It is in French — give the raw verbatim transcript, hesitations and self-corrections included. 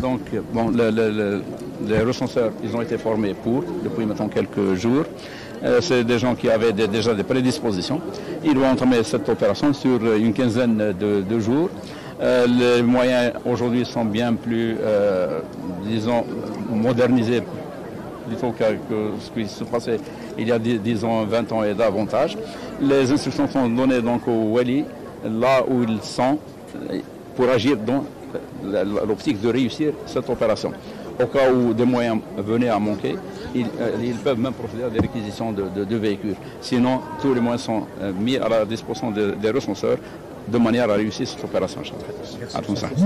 Donc, bon, le, le, le, les recenseurs, ils ont été formés pour, depuis maintenant quelques jours. Euh, c'est des gens qui avaient des, déjà des prédispositions. Ils vont entamer cette opération sur une quinzaine de, de jours. Euh, les moyens aujourd'hui sont bien plus, euh, disons, modernisés plutôt que, que ce qui se passait il y a, disons, vingt ans et davantage. Les instructions sont données donc aux Wali, là où ils sont, pour agir dans l'optique de réussir cette opération. Au cas où des moyens venaient à manquer, ils, ils peuvent même procéder à des réquisitions de, de, de véhicules. Sinon, tous les moyens sont mis à la disposition des, des recenseurs de manière à réussir cette opération.